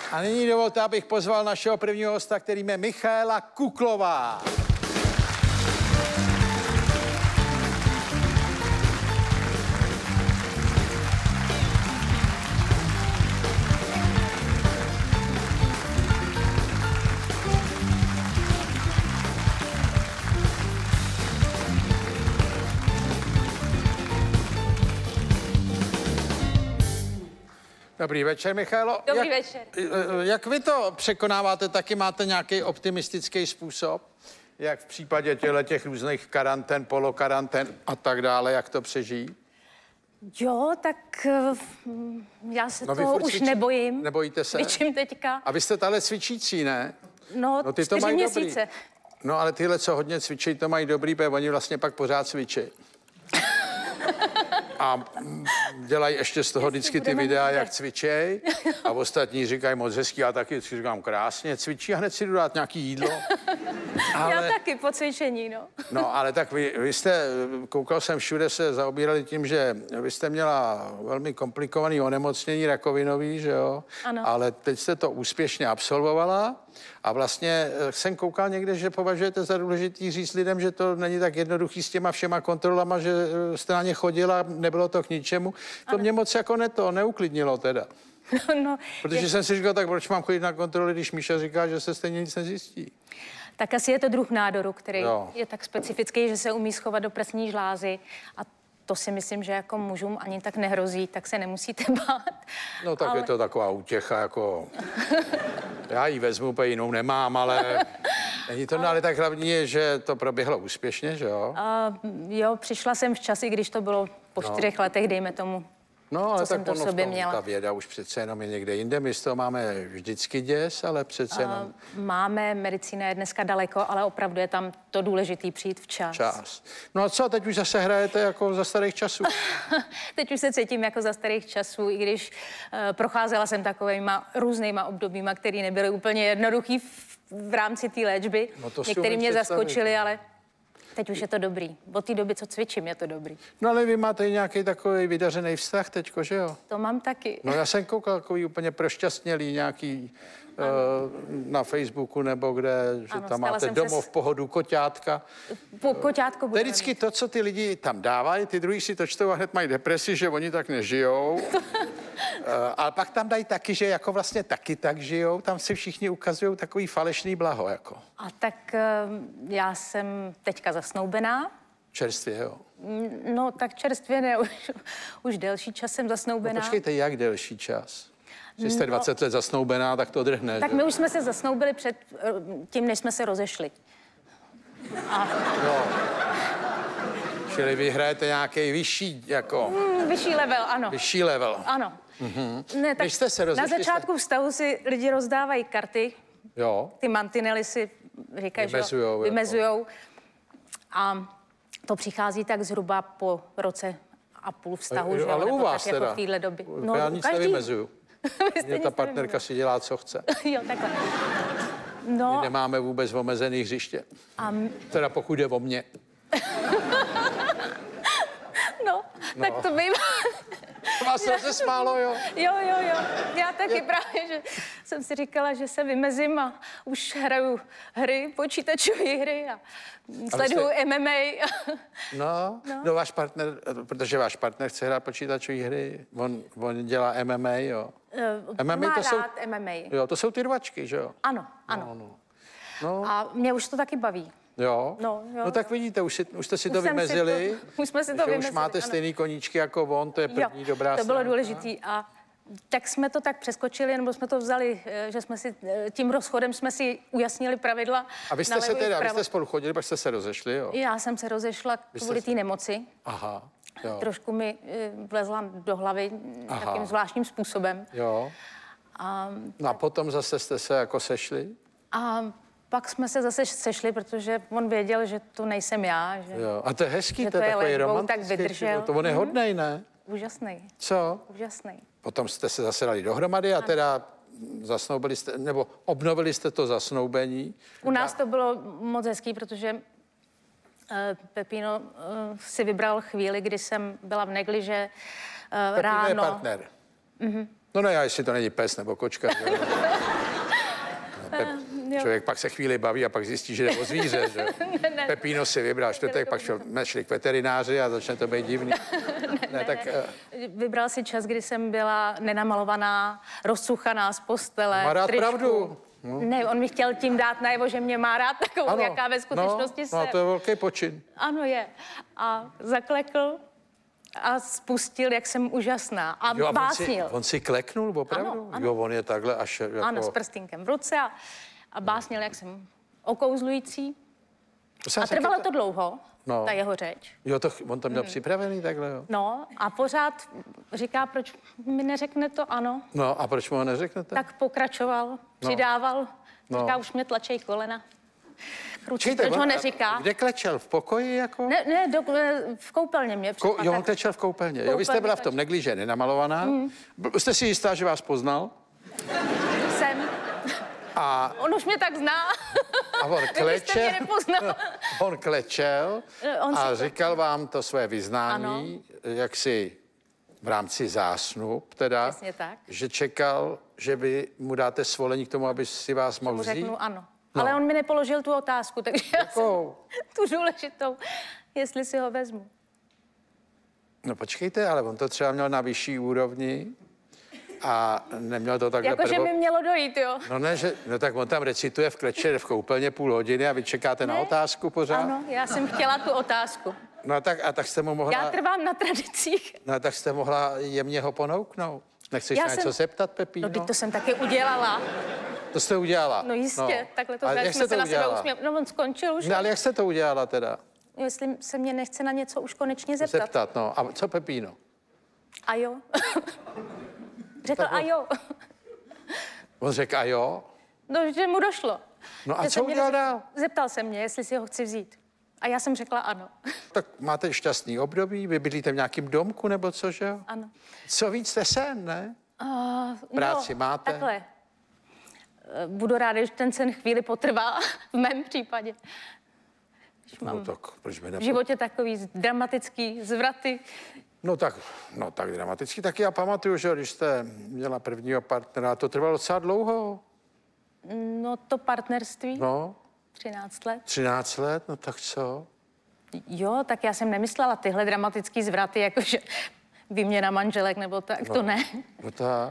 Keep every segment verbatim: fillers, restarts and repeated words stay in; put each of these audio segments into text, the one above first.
A nyní dovolte, abych pozval našeho prvního hosta, kterým je Michaela Kuklová. Dobrý večer, Michaelo. Dobrý jak, večer. Jak vy to překonáváte? Taky máte nějaký optimistický způsob? Jak v případě těchto těch různých karantén, polokarantén a tak dále, jak to přežijí? Jo, tak já se No, toho už cvičí... nebojím. Nebojíte se? Cvičím teďka. A vy jste tahle cvičící, ne? No, no ty čtyři to mají měsíce. Dobrý. No, ale tyhle, co hodně cvičí, to mají dobrý, protože oni vlastně pak pořád cvičí. A dělají ještě z toho vždycky ty videa, jak cvičej. A ostatní říkají moc hezký, já taky říkám krásně, cvičí a hned si jdu dát nějaký jídlo. Ale... Já taky po cvičení, no. No, ale tak vy, vy jste, koukal jsem, všude se zaobírali tím, že vy jste měla velmi komplikovaný onemocnění rakovinový, že jo? Ano. Ale teď jste to úspěšně absolvovala a vlastně jsem koukal někde, že považujete za důležitý říct lidem, že to není tak jednoduchý s těma všema kontrolama, že jste na ně chodila, nebylo to k ničemu. To ano. Mě moc jako ne to neuklidnilo teda. No, Protože je... jsem si říkal, tak proč mám chodit na kontroly, když Míša říká, že se stejně nic nezjistí. Tak asi je to druh nádoru, který jo. je tak specifický, že se umí schovat do prsní žlázy a to si myslím, že jako mužům ani tak nehrozí, tak se nemusíte bát. No tak ale... je to taková útěcha, jako... Já ji vezmu, úplně jinou nemám, ale... Není to, ale... ale tak hlavní je, že to proběhlo úspěšně, že jo? Uh, jo, přišla jsem v časi, když to bylo po no. čtyřech letech, dejme tomu. No, ale co tak ono v tom, ta věda už přece jenom je někde jinde. My z toho máme vždycky děs, ale přece jenom... Uh, máme, medicína je dneska daleko, ale opravdu je tam to důležitý přijít včas. Čas. No a co, teď už zase hrajete jako za starých časů? Teď už se cítím jako za starých časů, i když uh, procházela jsem takovýma různýma obdobíma, které nebyly úplně jednoduchý v, v rámci té léčby. No některý mě zaskočili, ale... Teď už je to dobrý. Od té doby, co cvičím, je to dobrý. No ale vy máte nějaký takový vydařený vztah teďko, že jo? To mám taky. No já jsem koukal takový úplně prošťastnělý nějaký uh, na Facebooku nebo kde, že ano, tam máte domov, se... pohodu, koťátka. Po, koťátko bude. Vždycky to, co ty lidi tam dávají, ty druhý si to čtou a hned mají depresi, že oni tak nežijou. uh, ale pak tam dají taky, že jako vlastně taky tak žijou. Tam si všichni ukazují takový falešný blaho, jako. A tak uh, já jsem teďka zasnoubená. Čerstvě, jo? No, tak čerstvě ne, už, už delší čas jsem zasnoubená. No, počkejte, jak delší čas? Že jste dvacet no, let zasnoubená, tak to drhne. Tak že? my už jsme se zasnoubili před tím, než jsme se rozešli. A... Jo. Čili vy hrajete nějaký vyšší, jako... Mm, vyšší level, ano. Vyšší level. Ano. Mm-hmm. Ne, tak jste se rozešli, na začátku jste... vztahu si lidi rozdávají karty. Jo. Ty mantinely si říkají, vymezujou, že vymezujou. A to přichází tak zhruba po roce a půl vztahu, jo, že ale jo? u vás tak teda. Jako v téhle době. No, já nic každý... nevymezuju. Mě ta partnerka nevymezuju. si dělá, co chce. Jo, takhle. No. My nemáme vůbec omezený hřiště. A m... Teda pokud jde o mě. no, no, tak to bývá. Vás to se smálo, jo? Jo, jo, jo. Já taky je... právě, že jsem si říkala, že se vymezím a už hraju hry, počítačové hry a sleduju jste... M M A. no, no, no, váš partner, protože váš partner chce hrát počítačové hry, on, on dělá M M A, jo? Uh, M M A má to jsou... M M A. Jo, to jsou ty rvačky, že jo? Ano, ano. No, no. No. A mě už to taky baví. Jo? No, jo. No tak vidíte, už, si, už jste si už to vymezili. Si to, už jsme si to vymezili, už máte ano. stejný koníčky jako on, to je první jo, dobrá to bylo stránka. důležitý a tak jsme to tak přeskočili, nebo jsme to vzali, že jsme si tím rozchodem jsme si ujasnili pravidla. A vy jste se teda, vy jste spolu chodili, pak jste se rozešli, jo? Já jsem se rozešla kvůli té nemoci. Aha, jo. Trošku mi vlezla do hlavy Aha. takým zvláštním způsobem. Jo. A, no a potom zase jste se jako sešli? A pak jsme se zase sešli, protože on věděl, že to nejsem já. Že, jo. A to je hezký, to, to je je takový léčbou, romantický. Tak vydržel. To on je hodnej, ne? Úžasný. Co? Úžasný. Potom jste se zase dali dohromady a teda zasnoubili jste, nebo obnovili jste to zasnoubení. U nás to bylo moc hezký, protože uh, Pepino uh, si vybral chvíli, kdy jsem byla v negliže uh, ráno. Pepino je partner. Mm-hmm. No ne, já jestli to není pes nebo kočka. Že? Pep, člověk pak se chvíli baví a pak zjistí, že jde o zvíře. Že? ne, ne. Pepíno si vybral čtvrtek, pak šel, nešli k veterináři a začne to být divný. ne, ne, tak, ne. Vybral si čas, kdy jsem byla nenamalovaná, rozcuchaná z postele. Má rád pravdu. No. Ne, on mi chtěl tím dát najevo, že mě má rád takovou, ano, jaká ve skutečnosti no, jsem. No, to je velký počin. Ano, je. A zaklekl a spustil, jak jsem úžasná. A jo, a básnil. On si, on si kleknul, opravdu? Ano, ano. Jo, on je takhle až jako... Ano, s prstínkem v ruce a, a básnil, jak jsem okouzlující. To a trvalo to, to dlouho, no. ta jeho řeč. Jo, to, on to měl hmm. připravený takhle, jo. No a pořád říká, proč mi neřekne to ano. No a proč mu ho neřeknete? Tak pokračoval, přidával. No. Říká, už mě tlačej kolena. Ručí, proč ho neříká? Kde klečel? V pokoji jako? Ne, ne do, v koupelně mě. Ko, jo, on klečel v koupelně. koupelně. Jo, vy jste byla v tom neglíže nenamalovaná. Hmm. Jste si jistá, že vás poznal? Jsem. A... On už mě tak zná. A on klečel, on klečel on a říkal to... vám to své vyznání, ano. jak si v rámci zásnup, teda, tak. že čekal, že vy mu dáte svolení k tomu, aby si vás mohl vzít? Řeknu ano. No. Ale on mi nepoložil tu otázku, takže Jakou? já jsem tu důležitou, jestli si ho vezmu. No počkejte, ale on to třeba měl na vyšší úrovni a neměl to takhle Jakože prvo... mi mělo dojít, jo? No ne, že... No tak on tam recituje v kleče v koupelně půl hodiny a vy čekáte ne? na otázku pořád? Ano, já jsem chtěla tu otázku. No a tak, a tak jste mu mohla... Já trvám na tradicích. No a tak jste mohla jemně ho ponouknout. Nechceš na jsem... něco zeptat, Pepíno? No teď to jsem taky udělala. To jste udělala? No jistě, no. takhle to jsme se na sebe usměl. No on skončil už. No ale jak jste to udělala teda? Jestli se mě nechce na něco už konečně zeptat. Zeptat, no. A co Pepíno? A jo. Řekl a jo. On řekl a jo? No, že mu došlo. No a co udělal dál? Zeptal se mě, jestli si ho chci vzít. A já jsem řekla ano. Tak máte šťastný období, vy bydlíte v nějakém domku nebo co, že jo? Ano. Co víc jste sen, ne? Uh, Práci no, máte? Takhle. Budu ráda, že ten sen chvíli potrvá, v mém případě. Když mám no tak, proč by v životě takový dramatický zvraty. No tak, no tak dramaticky. Tak já pamatuju, že když jste měla prvního partnera, to trvalo docela dlouho. No to partnerství? No. třináct let. třináct let, no tak co? Jo, tak já jsem nemyslela tyhle dramatický zvraty, jakože výměna manželek nebo tak, no, to ne. No tak.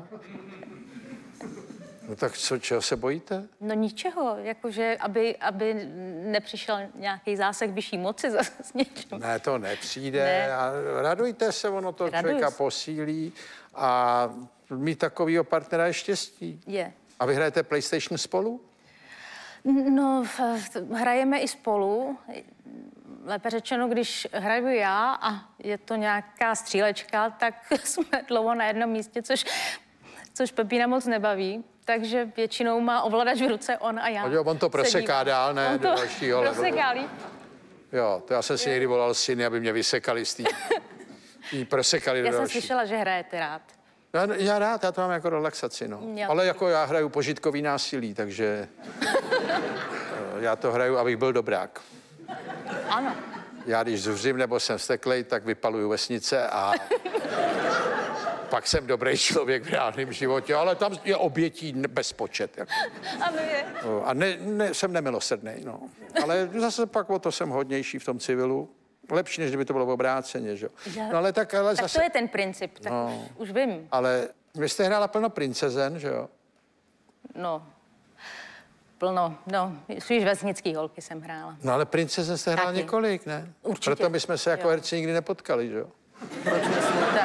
No tak co, čeho se bojíte? No ničeho, jakože, aby, aby nepřišel nějaký zásah vyšší moci zase s něčím. Ne, to nepřijde. Ne. A radujte se, ono to Raduj člověka se. posílí a mít takovýho partnera je štěstí. Je. A vy hrajete PlayStation spolu? No, hrajeme i spolu. Lépe řečeno, když hraju já a je to nějaká střílečka, tak jsme dlouho na jednom místě, což, což Pepína moc nebaví. Takže většinou má ovladač v ruce on a já. Jo, on to proseká dál, ne? On to dalšího proseká líp. Jo, to já jsem si někdy volal syny, aby mě vysekali z té... prosekali do Já jsem další. slyšela, že hrajete rád. Já, já rád, já to mám jako relaxaci, no. Já Ale jako já hraju požitkový násilí, takže já to hraju, abych byl dobrák. Ano. Já když zuřím nebo jsem vzteklej, tak vypaluju vesnice a pak jsem dobrý člověk v reálném životě, ale tam je obětí bezpočet. Jako. Ano je. A ne, ne, jsem nemilosrdnej, no. Ale zase pak o to jsem hodnější v tom civilu. Lepší, než kdyby to bylo obráceně, že jo. No, ale tak, ale tak zase... to je ten princip, tak no, už, už vím. Ale vy jste hrála plno princezen, že jo? No, plno, no, spíš vesnický holky jsem hrála. No ale princezen jste hrála několik, ne? Určitě. Proto my jsme se jako jo. herci nikdy nepotkali, že jo? Proč myslíte?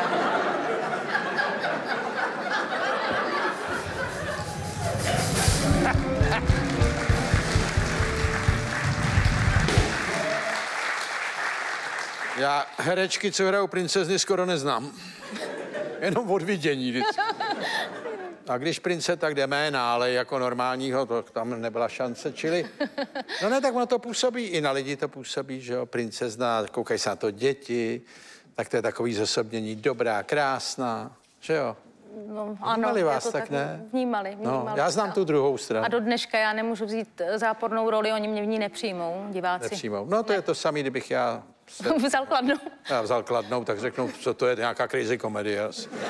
Já herečky, co hrajou princezny, skoro neznám. Jenom od vidění vždycky. A když prince, tak jde jména, ale jako normálního, to tam nebyla šance, čili... No ne, tak ono to působí, i na lidi to působí, že jo, princezna, koukají se na to děti, tak to je takový zosobnění dobrá, krásná, že jo? No, ano, vnímali vás, to tak ne? Vnímali, vnímali. No, já znám no. tu druhou stranu. A do dneška já nemůžu vzít zápornou roli, oni mě v ní nepřijmou, diváci. Nepřijmou. No to ne. je to samé, kdybych já Se... Vzal Kladnou. Já vzal Kladnou, tak řeknou, co to je, nějaká crazy komedie.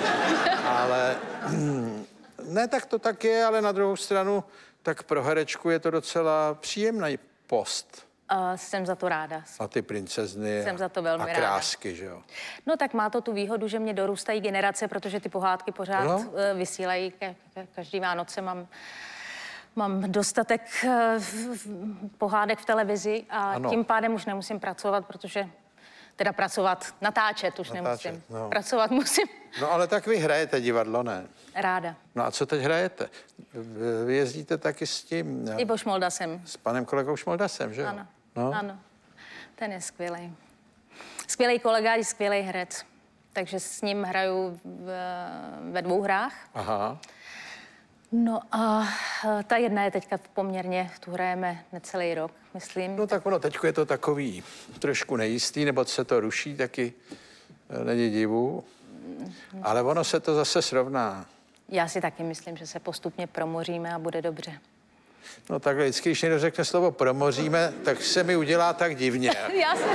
Ale ne, tak to tak je, ale na druhou stranu, tak pro herečku je to docela příjemný post. Uh, jsem za to ráda. A ty princezny jsem za to velmi a krásky, ráda. Že jo? No tak má to tu výhodu, že mě dorůstají generace, protože ty pohádky pořád no. uh, vysílají. Ka- ka- každý Vánoce mám, mám dostatek uh, pohádek v televizi a ano. tím pádem už nemusím pracovat, protože teda pracovat, natáčet už natáčet, nemusím. No. Pracovat musím. No ale tak vy hrajete divadlo, ne? Ráda. No a co teď hrajete? Vy jezdíte taky s tím... Ivo Šmoldasem. S panem kolegou Šmoldasem, že jo? Ano, no? ano. Ten je skvělý. Skvělý kolega i skvělý herec. Takže s ním hraju v, ve dvou hrách. Aha. No a ta jedna je teďka poměrně, tu hrajeme necelý rok, myslím. No tak ono, teďko je to takový trošku nejistý, nebo se to ruší, taky není divu. Ale ono se to zase srovná. Já si taky myslím, že se postupně promoříme a bude dobře. No takhle, vždycky, když někdo řekne slovo promoříme, tak se mi udělá tak divně. Já se...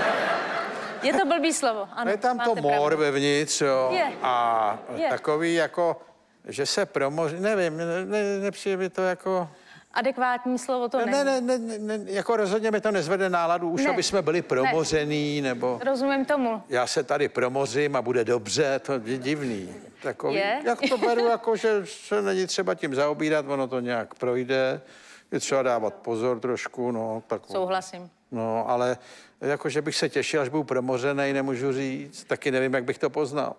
Je to blbý slovo, ano. Je tam to mor vevnitř, jo. Je. A je. takový jako, že se promoří, nevím, ne, ne, nepřijde mi to jako... Adekvátní slovo to ne, není. Ne, ne, ne, ne, jako rozhodně mi to nezvede náladu, už ne. aby jsme byli promořený, ne. nebo... Rozumím tomu. Já se tady promořím a bude dobře, to je divný. Takový, je? Jak to beru, jako, že se není třeba tím zaobírat, ono to nějak projde. Je třeba dávat pozor trošku, no. Tak, souhlasím. No, ale jako, že bych se těšil, až budu promořenej, nemůžu říct, taky nevím, jak bych to poznal.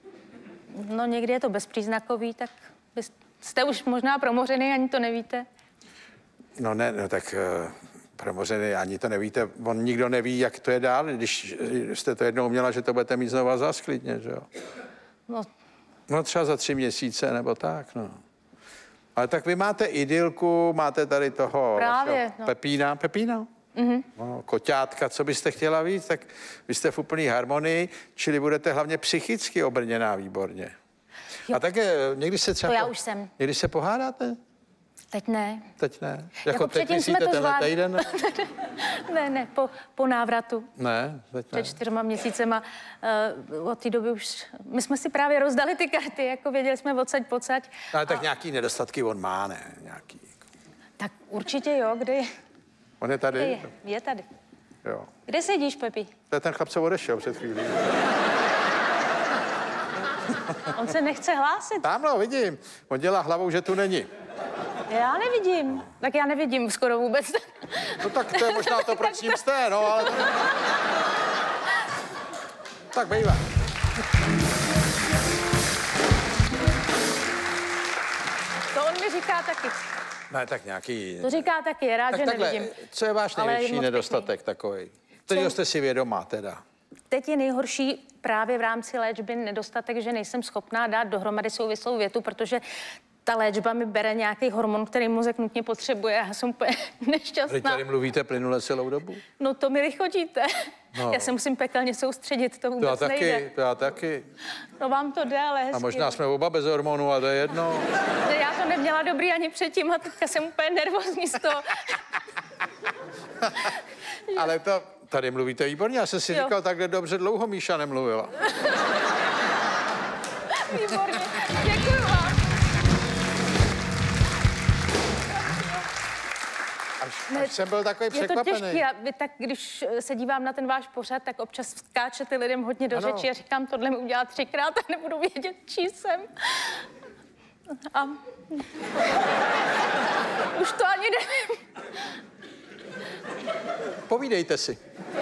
No někdy je to bezpříznakový, tak jste už možná promořený, ani to nevíte. No ne, no tak uh, promořený, ani to nevíte. On nikdo neví, jak to je dál, když jste to jednou měla, že to budete mít znova zas klidně, že jo? No. No třeba za tři měsíce, nebo tak, no. Ale tak vy máte idylku, máte tady toho Právě, no. Pepína, Pepína? Mm-hmm. No, koťátka, co byste chtěla víc, tak vy jste v úplný harmonii, čili budete hlavně psychicky obrněná výborně. Jo. A také někdy se třeba... To já už jsem. Někdy se pohádáte? Teď ne. Teď ne? Jako, jako teď myslíte tenhle týden? ne, ne, po, po návratu. Ne, teď ne. Před čtyřma měsícema. Uh, od té doby už... My jsme si právě rozdali ty karty, jako věděli jsme odsaď pocať. Ale tak a... nějaký nedostatky on má, ne? Nějaký. Tak určitě jo, kde je? On je tady? Je, je tady. Jo. Kde sedíš, Pepi? To je ten chlap, co odešel před chvílí. On se nechce hlásit. Tamhle, vidím. On dělá hlavou, že tu není. Já nevidím. Tak já nevidím skoro vůbec. No tak to je možná to, proč s ním jste, no, ale... Tak bývá. To on mi říká taky. Ne, tak nějaký... To říká taky, je rád, tak že takhle, nevidím. Co je váš největší je nedostatek takový? Kterýho jste si vědomá teda? Teď je nejhorší právě v rámci léčby nedostatek, že nejsem schopná dát dohromady souvislou větu, protože ta léčba mi bere nějaký hormon, který mozek nutně potřebuje. Já jsem úplně nešťastná. Vy tady mluvíte plynule celou dobu? No to mi lichotíte. No. Já se musím pekelně soustředit, to vůbec to já taky, nejde. To já taky. No vám to jde, ale hezky. A možná jsme oba bez hormonů, a to je jedno. Já to neměla dobrý ani předtím a teďka jsem úplně nervózní z toho. Ale to, tady mluvíte výborně, já jsem si jo. říkal, takhle dobře dlouho Míša nemluvila. Výborně, děkuji vám. Až, až jsem byl takový překvapený. Je to těžký, a vy tak, když se dívám na ten váš pořad, tak občas skáčete lidem hodně do ano. řeči a říkám, tohle mi udělá třikrát a nebudu vědět, čí jsem. A už to ani nevím. Povídejte si.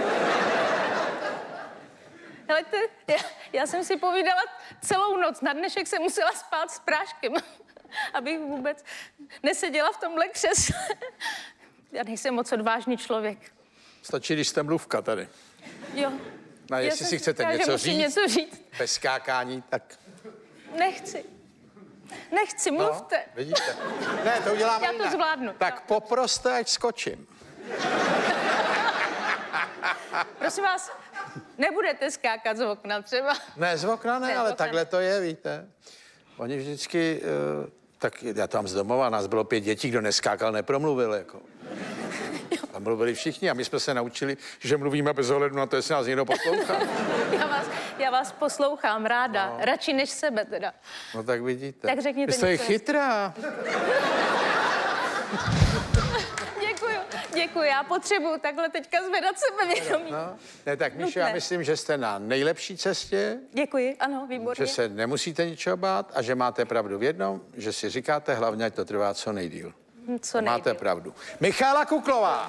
Helejte, já, já jsem si povídala celou noc. Na dnešek jsem musela spát s práškem, abych vůbec neseděla v tomhle křesle. Já nejsem moc odvážný člověk. Stačí, když jste mluvka tady. Jo. No, jestli si chcete říkala, něco, říct, něco říct, bez skákání, tak... Nechci. Nechci, mluvte. No, vidíte. Ne, to uděláme Já to jinak. zvládnu. Tak no. poproste, ať skočím. Prosím vás, nebudete skákat z okna třeba? Ne, z okna ne, ne ale okna. Takhle to je, víte. Oni vždycky, uh, tak já tam z domova, nás bylo pět dětí, kdo neskákal, nepromluvil, jako. Tam mluvili všichni a my jsme se naučili, že mluvíme bez ohledu na to, jestli nás někdo poslouchá. já, vás, já vás poslouchám ráda, no. Radši než sebe teda. No tak vidíte. Tak řekněte Vy jste něco. chytrá. Děkuju, děkuju. Já potřebuju takhle teďka zvedat sebevědomí. No. Ne, tak Míšo, já myslím, že jste na nejlepší cestě. Děkuji, ano, výborně. Že se nemusíte ničeho bát a že máte pravdu v jednom, že si říkáte hlavně, ať to trvá co nejdýl. Co nejdýl. Máte pravdu. Michála Kuklová.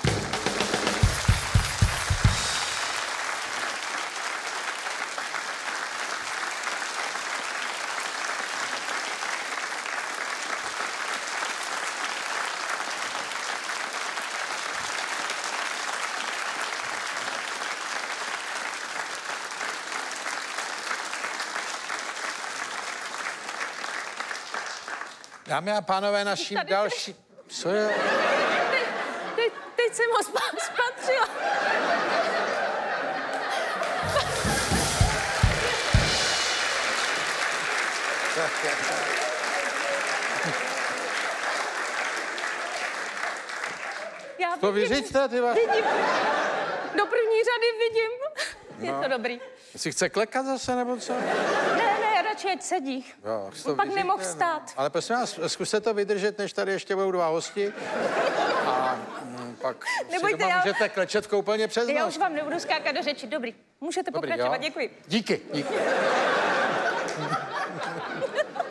Dámy a pánové, naším Tady další... Co je? Te, te, teď jsem ho spa- spatřila. Já To vidím, vyřiďte, ty vás. vidím. Do první řady vidím. Je No. to dobrý. Jestli chce klekat zase, nebo co? Ne, ne, radši ať sedí. Jo, On to pak vyřiďte, nemohl no. vstát. Ale prosím vás, zkuste to vydržet, než tady ještě budou dva hosti. A mm, pak Nebojte, si doma já- můžete klečet koupelně přes Já noc. už vám nebudu skákat do řeči. Dobrý, můžete Dobrý, pokračovat, jo? děkuji. Díky, díky.